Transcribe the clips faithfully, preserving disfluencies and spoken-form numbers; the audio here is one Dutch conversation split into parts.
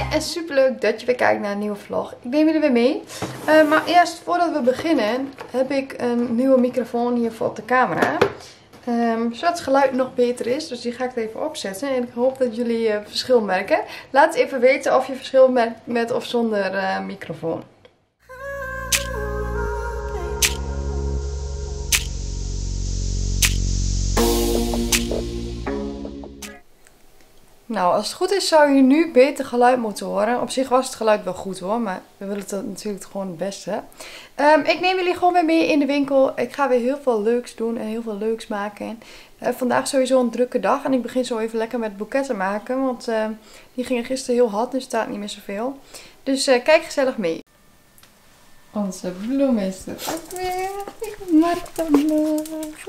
en super leuk dat je weer kijkt naar een nieuwe vlog. Ik neem jullie weer mee. Uh, maar eerst, voordat we beginnen, heb ik een nieuwe microfoon hiervoor op de camera. Um, zodat het geluid nog beter is. Dus die ga ik er even opzetten. En ik hoop dat jullie uh, verschil merken. Laat even weten of je verschil merkt met of zonder uh, microfoon. Nou, als het goed is zou je nu beter geluid moeten horen. Op zich was het geluid wel goed hoor, maar we willen het natuurlijk gewoon het beste. Um, ik neem jullie gewoon weer mee in de winkel. Ik ga weer heel veel leuks doen en heel veel leuks maken. Uh, vandaag sowieso een drukke dag en ik begin zo even lekker met boeketten maken. Want uh, die gingen gisteren heel hard, dus staat niet meer zoveel. Dus uh, kijk gezellig mee. Onze bloem is er ook weer. Ik maak de bloem.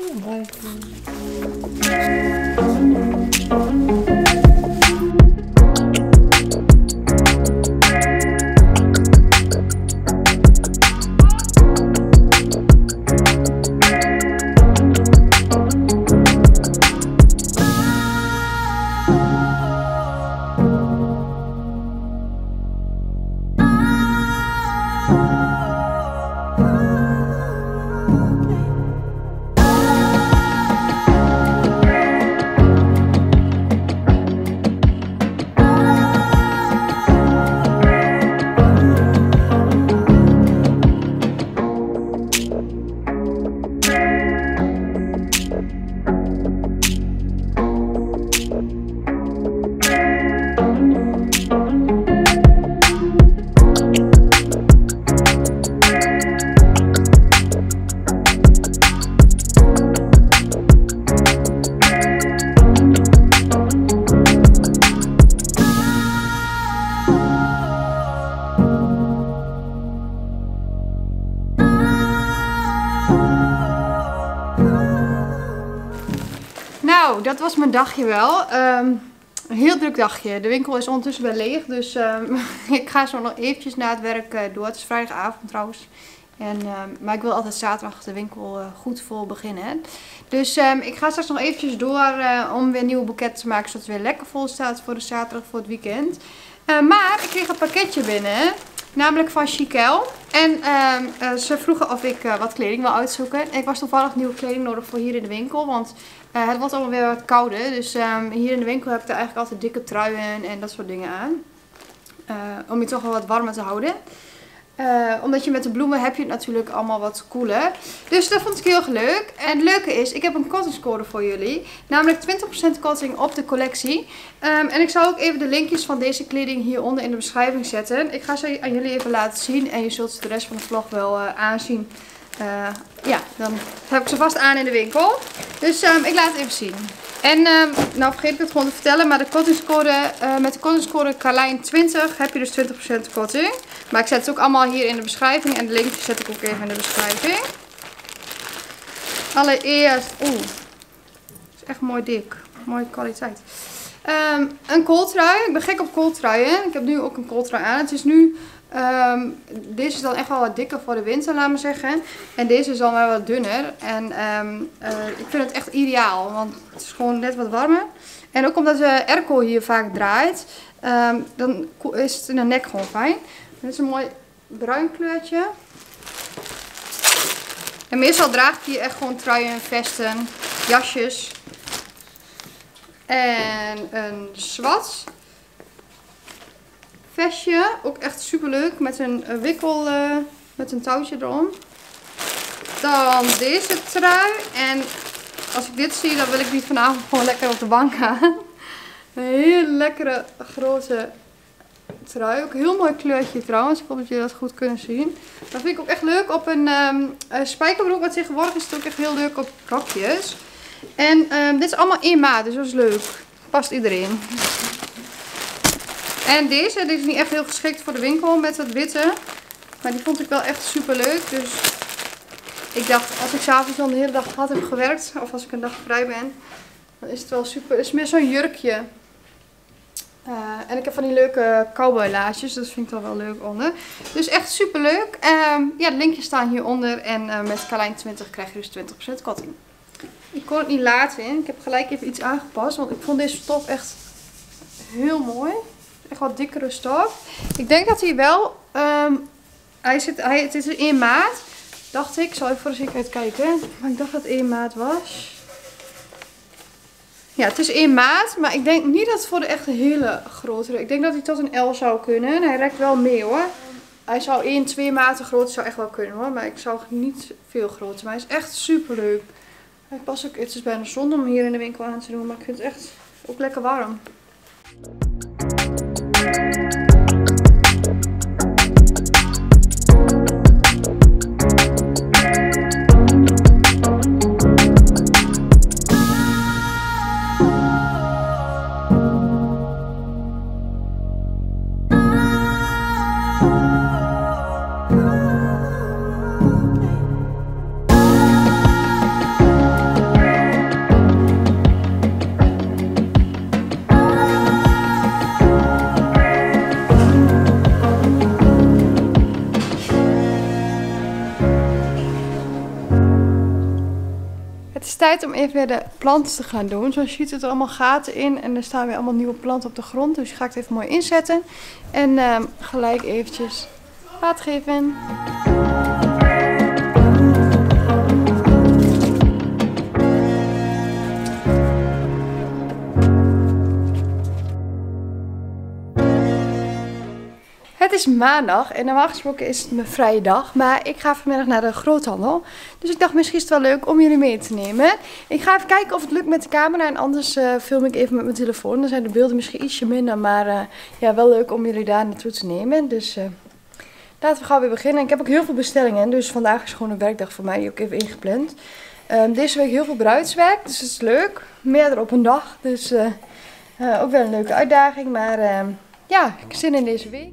Nou, dat was mijn dagje wel. Um, een heel druk dagje. De winkel is ondertussen weer leeg. Dus um, ik ga zo nog eventjes na het werk uh, door. Het is vrijdagavond trouwens. En, um, maar ik wil altijd zaterdag de winkel uh, goed vol beginnen. Dus um, ik ga straks nog eventjes door uh, om weer nieuwe boeketten te maken. Zodat het weer lekker vol staat voor de zaterdag, voor het weekend. Uh, maar ik kreeg een pakketje binnen. Namelijk van Chiquel. En um, uh, ze vroegen of ik uh, wat kleding wil uitzoeken. En ik was toevallig nieuwe kleding nodig voor hier in de winkel. Want uh, het wordt allemaal weer wat kouder. Dus um, hier in de winkel heb ik er eigenlijk altijd dikke truien en dat soort dingen aan. Uh, om je toch wel wat warmer te houden. Uh, omdat je met de bloemen heb je het natuurlijk allemaal wat koeler. Dus dat vond ik heel erg leuk. En het leuke is, ik heb een kortingscode voor jullie. Namelijk twintig procent korting op de collectie. Um, en ik zal ook even de linkjes van deze kleding hieronder in de beschrijving zetten. Ik ga ze aan jullie even laten zien. En je zult ze de rest van de vlog wel uh, aanzien. Uh, ja, dan heb ik ze vast aan in de winkel. Dus um, ik laat het even zien. En um, nou vergeet ik het gewoon te vertellen, maar de kortingscode, uh, met de kortingscode Carlijn twintig heb je dus twintig procent korting. Maar ik zet het ook allemaal hier in de beschrijving en de linkjes zet ik ook even in de beschrijving. Allereerst, oeh, het is echt mooi dik, mooie kwaliteit. Um, een kooltrui, ik ben gek op kooltruien. Ik heb nu ook een kooltrui aan. Het is nu, um, deze is dan echt wel wat dikker voor de winter, laat maar zeggen. En deze is dan wel wat dunner. En um, uh, ik vind het echt ideaal, want het is gewoon net wat warmer. En ook omdat de airco hier vaak draait, um, dan is het in de nek gewoon fijn. Dit is een mooi bruin kleurtje. En meestal draag ik hier echt gewoon truien, vesten, jasjes. En een zwart vestje. Ook echt super leuk. Met een wikkel, uh, met een touwtje erom. Dan deze trui. En als ik dit zie, dan wil ik niet vanavond gewoon lekker op de bank gaan. Een hele lekkere grote trui. Ook een heel mooi kleurtje trouwens. Ik hoop dat jullie dat goed kunnen zien. Dat vind ik ook echt leuk op een um, uh, spijkerbroek. Maar tegenwoordig is het ook echt heel leuk op rokjes. En um, dit is allemaal in maat, dus dat is leuk. Past iedereen. En deze, dit is niet echt heel geschikt voor de winkel met het witte. Maar die vond ik wel echt super leuk. Dus ik dacht, als ik s'avonds dan de hele dag hard heb gewerkt, of als ik een dag vrij ben, dan is het wel super. Het is meer zo'n jurkje. Uh, en ik heb van die leuke cowboylaarsjes, dat vind ik dan wel leuk onder. Dus echt super leuk. Uh, ja, de linkjes staan hieronder en uh, met Carlijn twintig krijg je dus twintig procent korting. Ik kon het niet laten in. Ik heb gelijk even iets aangepast, want ik vond deze top echt heel mooi. Echt wat dikkere stof. Ik denk dat hij wel... Um, hij zit, hij, het is één maat. Dacht ik. Ik zal even voor de zekerheid kijken. Maar ik dacht dat het één maat was. Ja, het is één maat. Maar ik denk niet dat het voor de echt hele grotere... Ik denk dat hij tot een L zou kunnen. Hij rekt wel mee hoor. Hij zou één, twee maten groter zou echt wel kunnen hoor. Maar ik zou niet veel groter. Maar hij is echt super leuk. Hij past ook, het is bijna zonde om hier in de winkel aan te doen. Maar ik vind het echt ook lekker warm. Het is tijd om even weer de planten te gaan doen. Zoals je ziet zitten er allemaal gaten in en er staan weer allemaal nieuwe planten op de grond. Dus ga ik het even mooi inzetten en uh, gelijk eventjes water geven. Het is maandag en normaal gesproken is het mijn vrije dag, maar ik ga vanmiddag naar de groothandel. Dus ik dacht misschien is het wel leuk om jullie mee te nemen. Ik ga even kijken of het lukt met de camera en anders uh, film ik even met mijn telefoon. Dan zijn de beelden misschien ietsje minder, maar uh, ja, wel leuk om jullie daar naartoe te nemen. Dus uh, laten we gauw weer beginnen. Ik heb ook heel veel bestellingen, dus vandaag is gewoon een werkdag voor mij, die ook even ingepland. Uh, deze week heel veel bruidswerk, dus het is leuk. Meerdere op een dag, dus uh, uh, ook wel een leuke uitdaging. Maar uh, ja, ik heb zin in deze week.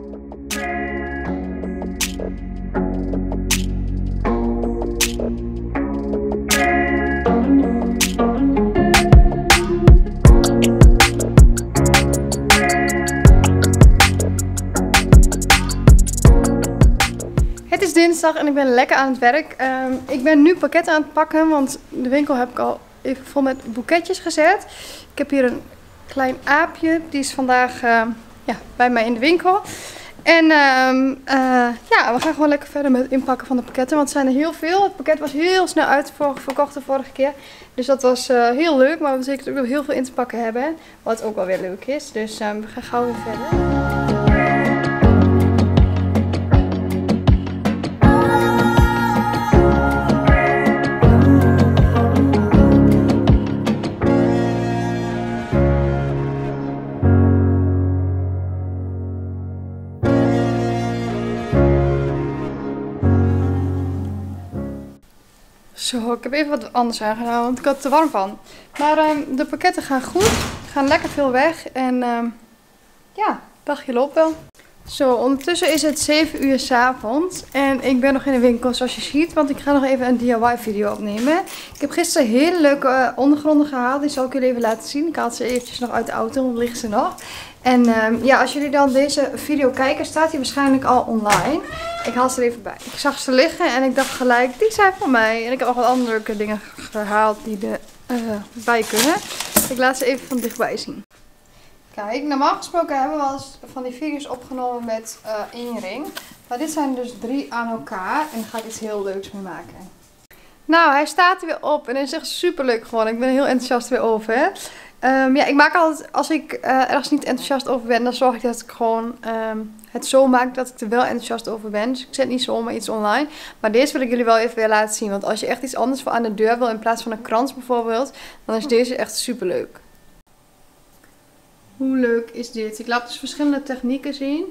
Het is dinsdag en ik ben lekker aan het werk. Um, ik ben nu pakketten aan het pakken, want de winkel heb ik al even vol met boeketjes gezet. Ik heb hier een klein aapje, die is vandaag uh, ja, bij mij in de winkel. En um, uh, ja, we gaan gewoon lekker verder met het inpakken van de pakketten, want er zijn er heel veel. Het pakket was heel snel uitverkocht de vorige keer, dus dat was uh, heel leuk. Maar dat betekent ook dat we heel veel in te pakken hebben, wat ook wel weer leuk is. Dus um, we gaan gauw weer verder. Zo, ik heb even wat anders aangedaan, want ik had er te warm van. Maar um, de pakketten gaan goed, gaan lekker veel weg en um, ja, dagje loopt wel. Zo, ondertussen is het zeven uur 's avonds en ik ben nog in de winkel zoals je ziet, want ik ga nog even een D I Y video opnemen. Ik heb gisteren hele leuke ondergronden gehaald, die zal ik jullie even laten zien. Ik haal ze eventjes nog uit de auto, want liggen ze nog. En um, ja, als jullie dan deze video kijken, staat die waarschijnlijk al online. Ik haal ze er even bij. Ik zag ze liggen en ik dacht gelijk, die zijn van mij. En ik heb nog wat andere leuke dingen gehaald die erbij uh, kunnen. Ik laat ze even van dichtbij zien. Kijk, normaal gesproken hebben we wel eens van die video's opgenomen met uh, één ring. Maar dit zijn dus drie aan elkaar en daar ga ik iets heel leuks mee maken. Nou, hij staat er weer op en hij is echt super leuk geworden. Ik ben er heel enthousiast weer over. Hè? Um, ja, ik maak altijd, als ik uh, ergens niet enthousiast over ben, dan zorg ik dat ik gewoon um, het zo maak dat ik er wel enthousiast over ben. Dus ik zet niet zomaar iets online. Maar deze wil ik jullie wel even weer laten zien. Want als je echt iets anders voor aan de deur wil in plaats van een krans bijvoorbeeld, dan is deze echt super leuk. Hoe leuk is dit? Ik laat dus verschillende technieken zien.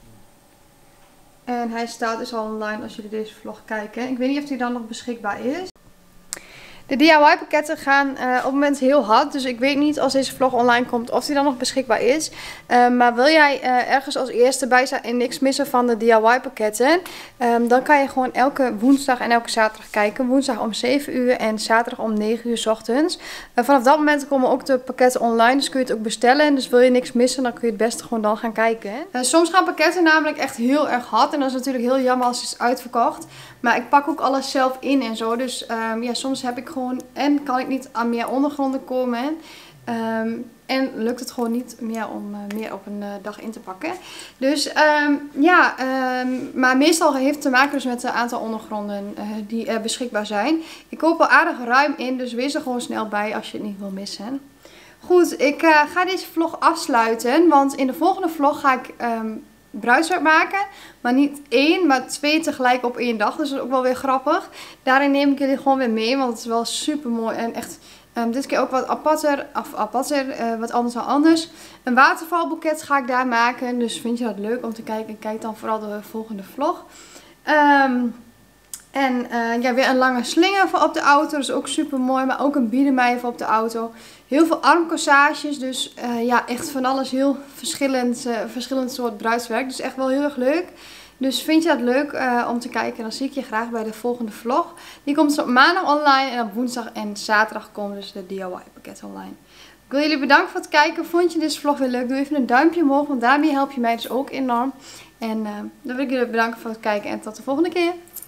En hij staat dus al online als jullie deze vlog kijken. Ik weet niet of die dan nog beschikbaar is. De D I Y pakketten gaan uh, op het moment heel hard. Dus ik weet niet als deze vlog online komt of die dan nog beschikbaar is. Uh, maar wil jij uh, ergens als eerste bij zijn en niks missen van de D I Y pakketten. Um, dan kan je gewoon elke woensdag en elke zaterdag kijken. Woensdag om zeven uur en zaterdag om negen uur 's ochtends. Uh, vanaf dat moment komen ook de pakketten online. Dus kun je het ook bestellen. Dus wil je niks missen, dan kun je het beste gewoon dan gaan kijken. Uh, soms gaan pakketten namelijk echt heel erg hard. En dat is natuurlijk heel jammer als het is uitverkocht. Maar ik pak ook alles zelf in en zo. Dus um, ja, soms heb ik gewoon en kan ik niet aan meer ondergronden komen. Um, en lukt het gewoon niet meer om uh, meer op een uh, dag in te pakken. Dus um, ja, um, maar meestal heeft het te maken dus met het aantal ondergronden uh, die er beschikbaar zijn. Ik koop al aardig ruim in, dus wees er gewoon snel bij als je het niet wil missen. Goed, ik uh, ga deze vlog afsluiten, want in de volgende vlog ga ik um, bruidswerk maken. Maar niet één, maar twee tegelijk op één dag. Dus dat is ook wel weer grappig. Daarin neem ik jullie gewoon weer mee, want het is wel super mooi en echt... Um, dit keer ook wat aparter, of aparter, uh, wat anders dan anders. Een watervalboeket ga ik daar maken. Dus vind je dat leuk om te kijken? Kijk dan vooral de volgende vlog. Um, en uh, ja, weer een lange slinger voor op de auto. Dat is ook super mooi. Maar ook een biedemij voor op de auto. Heel veel armcorsages. Dus uh, ja, echt van alles heel verschillend, uh, verschillend soort bruidswerk. Dus echt wel heel erg leuk. Dus vind je dat leuk uh, om te kijken, dan zie ik je graag bij de volgende vlog. Die komt dus op maandag online en op woensdag en zaterdag komen dus de D I Y pakketten online. Ik wil jullie bedanken voor het kijken. Vond je deze vlog weer leuk? Doe even een duimpje omhoog, want daarmee help je mij dus ook enorm. En uh, dan wil ik jullie bedanken voor het kijken en tot de volgende keer.